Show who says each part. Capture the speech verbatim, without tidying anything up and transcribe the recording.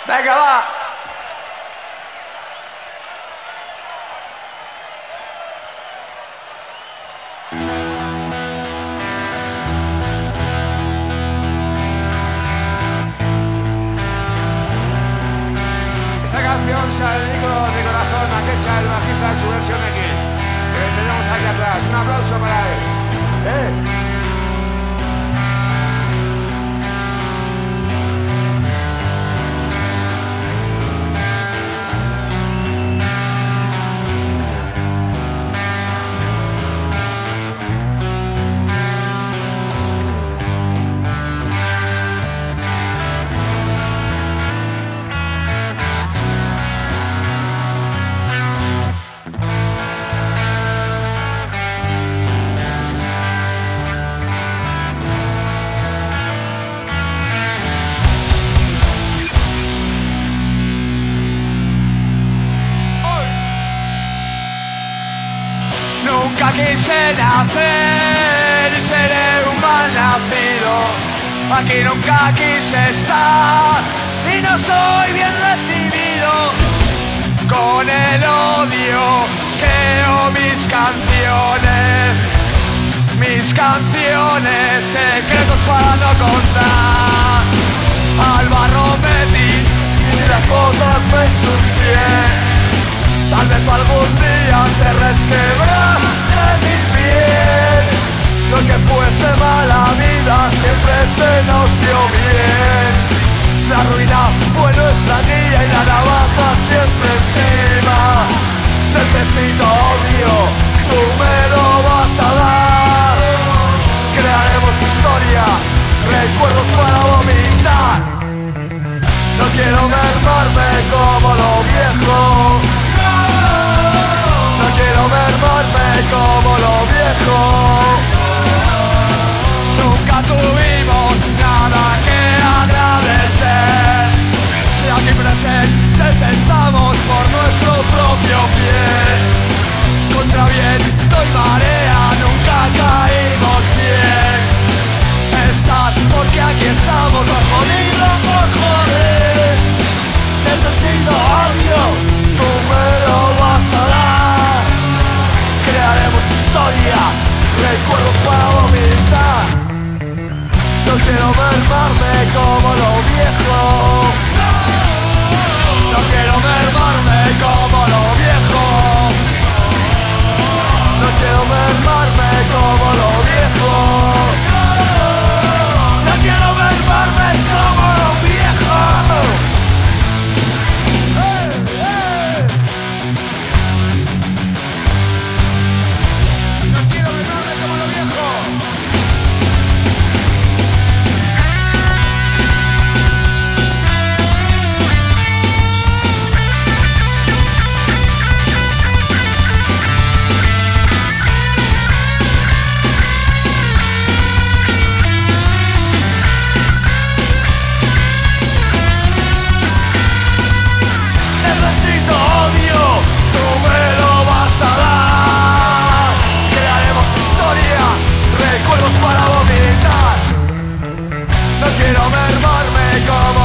Speaker 1: Venga, va. Esta canción se la dedico de corazón a Kecha, el bajista de su versión X, que tenemos aquí atrás. Un aplauso para él. ¿Eh? Nunca quise nacer y seré un mal nacido. Aquí nunca quise estar y no soy bien recibido. Con el odio creo mis canciones, mis canciones, secretos para no contar. Al barro metí y las botas me ensucié. Tal vez algún día se resquebraje mi piel. Lo que fuese mala vida siempre se nos dio bien. La ruina fue nuestra guía y la navaja siempre encima. Necesito odio, tú me lo vas a dar. Crearemos historias, recuerdos para vomitar. No quiero mermarme como lo viejo. No quiero mermarme como lo viejo. Nunca tuvimos nada que agradecer. Si aquí presentes estamos por nuestro propio pie. Contra viento y marea nunca caímos bien. Estar porque aquí estamos, no jodido por joder. Necesito odio, tú me lo vas a dar. Crearemos historias, recuerdos para vomitar. No quiero mermarme como lo viejo. No quiero mermarme como lo viejo. No quiero mermarme como lo viejo. No quiero mermarme como lo viejo. Recuerdos para vomitar. No quiero mermarme como